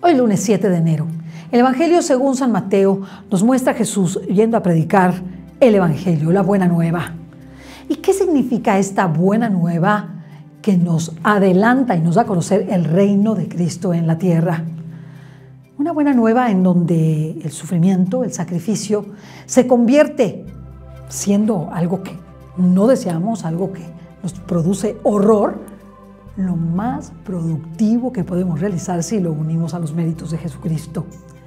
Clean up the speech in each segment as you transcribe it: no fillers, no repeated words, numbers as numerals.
Hoy lunes 7 de enero. El Evangelio según San Mateo nos muestra a Jesús yendo a predicar el Evangelio, la buena nueva. ¿Y qué significa esta buena nueva que nos adelanta y nos da a conocer el reino de Cristo en la tierra? Una buena nueva en donde el sufrimiento, el sacrificio, se convierte, siendo algo que no deseamos, algo que nos produce horror, lo más productivo que podemos realizar si lo unimos a los méritos de Jesucristo.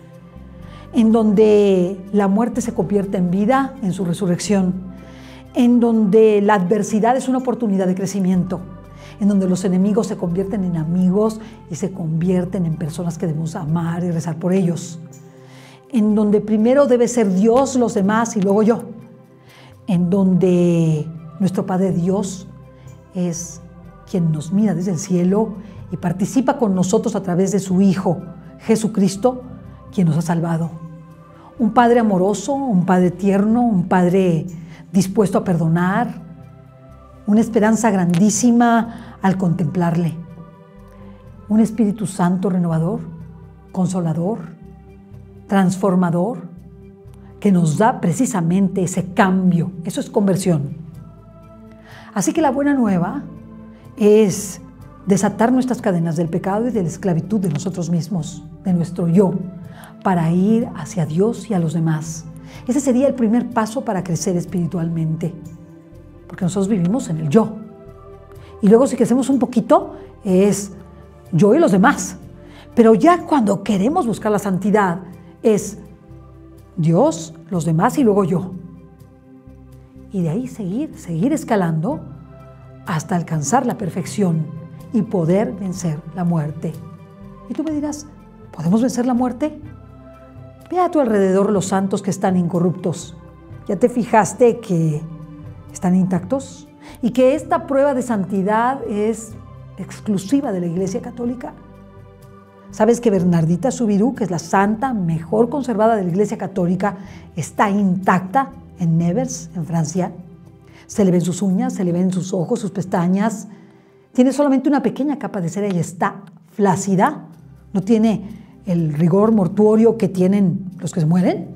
En donde la muerte se convierte en vida en su resurrección, en donde la adversidad es una oportunidad de crecimiento, en donde los enemigos se convierten en amigos y se convierten en personas que debemos amar y rezar por ellos, en donde primero debe ser Dios, los demás y luego yo, en donde nuestro Padre Dios es quien nos mira desde el cielo y participa con nosotros a través de su Hijo, Jesucristo, quien nos ha salvado. Un Padre amoroso, un Padre tierno, un Padre dispuesto a perdonar, una esperanza grandísima al contemplarle. Un Espíritu Santo renovador, consolador, transformador, que nos da precisamente ese cambio. Eso es conversión. Así que la buena nueva es desatar nuestras cadenas del pecado y de la esclavitud de nosotros mismos, de nuestro yo, para ir hacia Dios y a los demás. Ese sería el primer paso para crecer espiritualmente, porque nosotros vivimos en el yo. Y luego si crecemos un poquito es yo y los demás. Pero ya cuando queremos buscar la santidad es Dios, los demás y luego yo. Y de ahí seguir escalando hasta alcanzar la perfección y poder vencer la muerte. Y tú me dirás, ¿podemos vencer la muerte? Ve a tu alrededor los santos que están incorruptos. ¿Ya te fijaste que están intactos? Y que esta prueba de santidad es exclusiva de la Iglesia Católica. ¿Sabes que Bernardita Soubirous, que es la santa mejor conservada de la Iglesia Católica, está intacta en Nevers, en Francia? Se le ven sus uñas, se le ven sus ojos, sus pestañas. Tiene solamente una pequeña capa de cera y está flácida. No tiene el rigor mortuorio que tienen los que se mueren.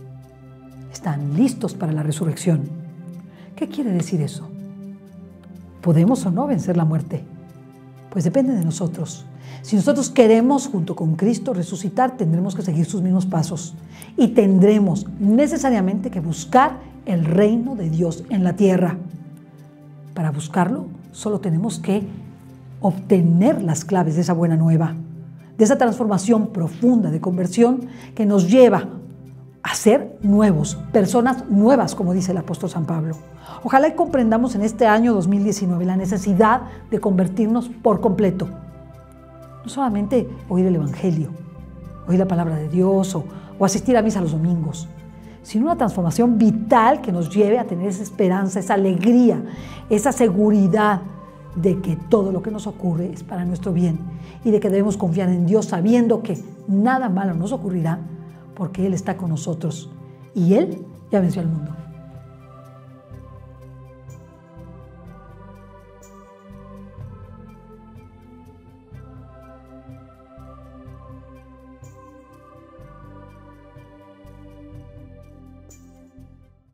Están listos para la resurrección. ¿Qué quiere decir eso? ¿Podemos o no vencer la muerte? Pues depende de nosotros. Si nosotros queremos, junto con Cristo, resucitar, tendremos que seguir sus mismos pasos y tendremos necesariamente que buscar el reino de Dios en la tierra. Para buscarlo, solo tenemos que obtener las claves de esa buena nueva, de esa transformación profunda de conversión que nos lleva a ser nuevos, personas nuevas, como dice el apóstol San Pablo. Ojalá y comprendamos en este año 2019 la necesidad de convertirnos por completo. No solamente oír el Evangelio, oír la palabra de Dios o asistir a misa los domingos, sino una transformación vital que nos lleve a tener esa esperanza, esa alegría, esa seguridad de que todo lo que nos ocurre es para nuestro bien y de que debemos confiar en Dios sabiendo que nada malo nos ocurrirá porque Él está con nosotros y Él ya venció al mundo.